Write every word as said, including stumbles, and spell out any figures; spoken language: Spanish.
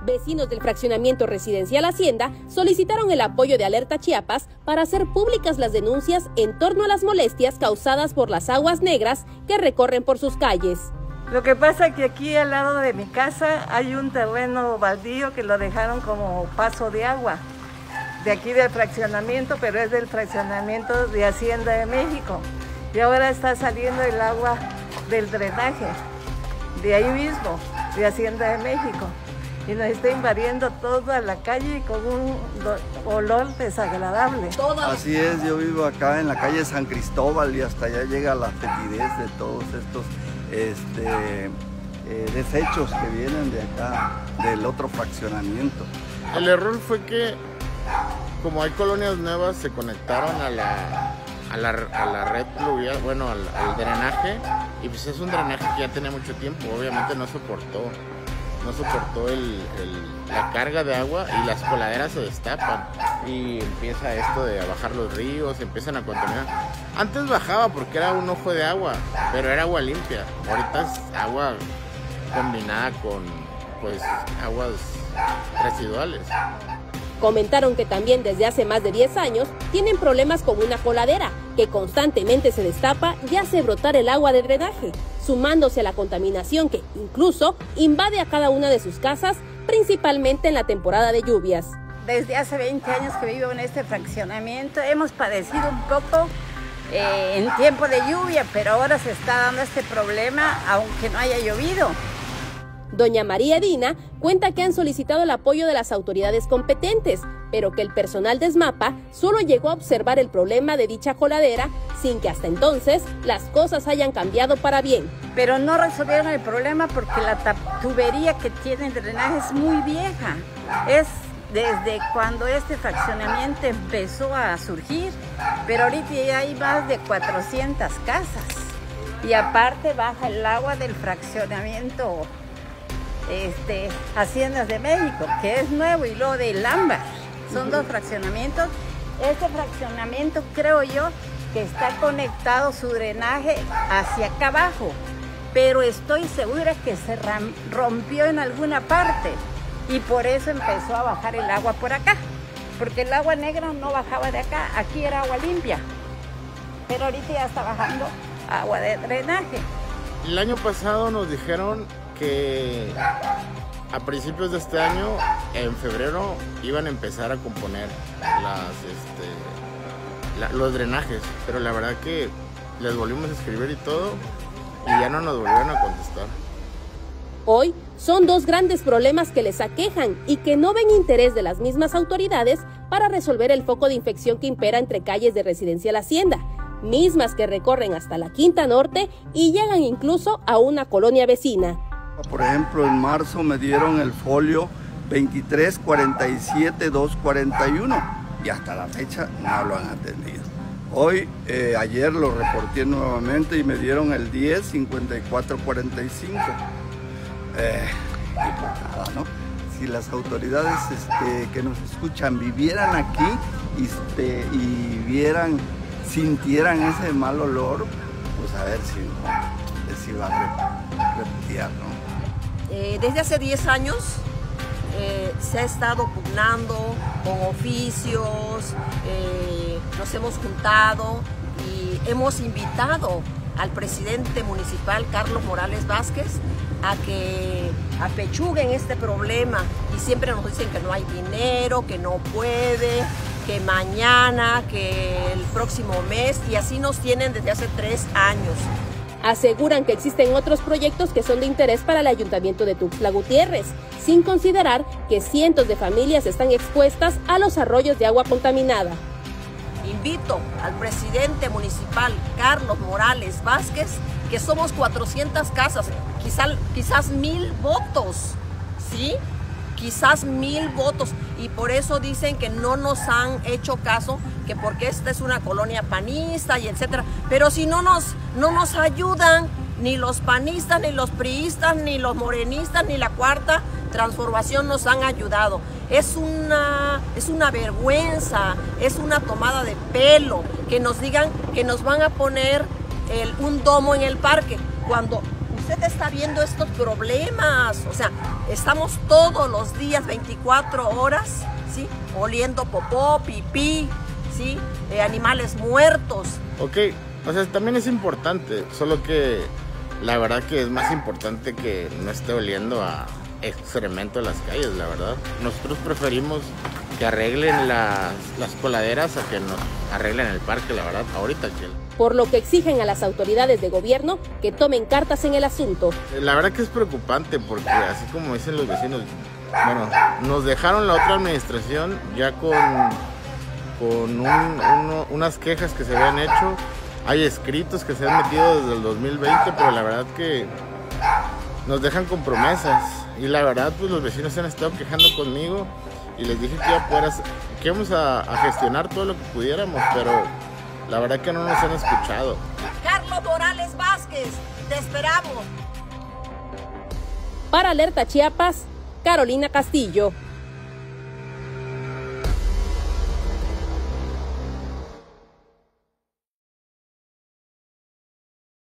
Vecinos del fraccionamiento residencial Hacienda solicitaron el apoyo de Alerta Chiapas para hacer públicas las denuncias en torno a las molestias causadas por las aguas negras que recorren por sus calles. Lo que pasa es que aquí al lado de mi casa hay un terreno baldío que lo dejaron como paso de agua, de aquí del fraccionamiento, pero es del fraccionamiento de Hacienda de México. Y ahora está saliendo el agua del drenaje, de ahí mismo, de Hacienda de México. Y nos está invadiendo toda la calle con un olor desagradable. Así es, yo vivo acá en la calle San Cristóbal y hasta allá llega la fetidez de todos estos este, eh, desechos que vienen de acá, del otro fraccionamiento. El error fue que, como hay colonias nuevas, se conectaron a la, a la, a la red pluvial, bueno, al, al drenaje, y pues es un drenaje que ya tenía mucho tiempo, obviamente no soportó. no soportó el, el, la carga de agua y las coladeras se destapan y empieza esto de bajar los ríos, empiezan a contaminar. Antes bajaba porque era un ojo de agua, pero era agua limpia. Ahorita es agua combinada con pues aguas residuales. Comentaron que también desde hace más de diez años tienen problemas con una coladera que constantemente se destapa y hace brotar el agua de drenaje, sumándose a la contaminación que incluso invade a cada una de sus casas, principalmente en la temporada de lluvias. Desde hace veinte años que vivo en este fraccionamiento, hemos padecido un poco eh, en tiempo de lluvia, pero ahora se está dando este problema aunque no haya llovido. Doña María Dina cuenta que han solicitado el apoyo de las autoridades competentes, pero que el personal de SMAPA solo llegó a observar el problema de dicha coladera sin que hasta entonces las cosas hayan cambiado para bien. Pero no resolvieron el problema porque la tubería que tiene el drenaje es muy vieja. Es desde cuando este fraccionamiento empezó a surgir, pero ahorita ya hay más de cuatrocientas casas. Y aparte baja el agua del fraccionamiento Este, Haciendas de México, que es nuevo, y luego del Ámbar. Son dos fraccionamientos. Este fraccionamiento creo yo que está conectado su drenaje hacia acá abajo, pero estoy segura que se rompió en alguna parte y por eso empezó a bajar el agua por acá, porque el agua negra no bajaba de acá, aquí era agua limpia, pero ahorita ya está bajando agua de drenaje. El año pasado nos dijeron que a principios de este año, en febrero, iban a empezar a componer las, este, la, los drenajes, pero la verdad que les volvimos a escribir y todo, y ya no nos volvieron a contestar. Hoy son dos grandes problemas que les aquejan y que no ven interés de las mismas autoridades para resolver el foco de infección que impera entre calles de Residencial Hacienda, mismas que recorren hasta la Quinta Norte y llegan incluso a una colonia vecina. Por ejemplo, en marzo me dieron el folio veintitrés cuarenta y siete dos cuarenta y uno y hasta la fecha no lo han atendido. Hoy, eh, ayer lo reporté nuevamente y me dieron el diez cincuenta y cuatro cuarenta y cinco. Eh, y pues nada, ¿no? Si las autoridades este, que nos escuchan vivieran aquí y, este, y vieran, sintieran ese mal olor, pues a ver si, si va a repudiar, ¿no? Eh, desde hace diez años eh, se ha estado pugnando con oficios, eh, nos hemos juntado y hemos invitado al presidente municipal, Carlos Morales Vázquez, a que apechuguen este problema y siempre nos dicen que no hay dinero, que no puede, que mañana, que el próximo mes, y así nos tienen desde hace tres años. Aseguran que existen otros proyectos que son de interés para el Ayuntamiento de Tuxtla Gutiérrez, sin considerar que cientos de familias están expuestas a los arroyos de agua contaminada. Invito al presidente municipal, Carlos Morales Vázquez, que somos cuatrocientas casas, quizás, quizás mil votos, ¿sí? Quizás mil votos, y por eso dicen que no nos han hecho caso, que porque esta es una colonia panista y etcétera, pero si no nos, no nos ayudan ni los panistas, ni los priistas, ni los morenistas, ni la Cuarta Transformación nos han ayudado. Es una, es una vergüenza, es una tomada de pelo que nos digan que nos van a poner el, un domo en el parque, cuando usted está viendo estos problemas. O sea, estamos todos los días, veinticuatro horas, ¿sí? Oliendo popó, pipí, ¿sí? Eh, animales muertos. Ok, o sea, también es importante, solo que la verdad que es más importante que no esté oliendo a excremento en las calles, la verdad. Nosotros preferimos que arreglen las, las coladeras a que nos arreglen el parque, la verdad, ahorita que... Por lo que exigen a las autoridades de gobierno que tomen cartas en el asunto. La verdad que es preocupante porque así como dicen los vecinos, bueno, nos dejaron la otra administración ya con, con un, uno, unas quejas que se habían hecho, hay escritos que se han metido desde el dos mil veinte, pero la verdad que nos dejan con promesas y la verdad pues los vecinos se han estado quejando conmigo y les dije que, iba a poder hacer, que íbamos a, a gestionar todo lo que pudiéramos, pero la verdad que no nos han escuchado. Carlos Morales Vázquez, te esperamos. Para Alerta Chiapas, Carolina Castillo.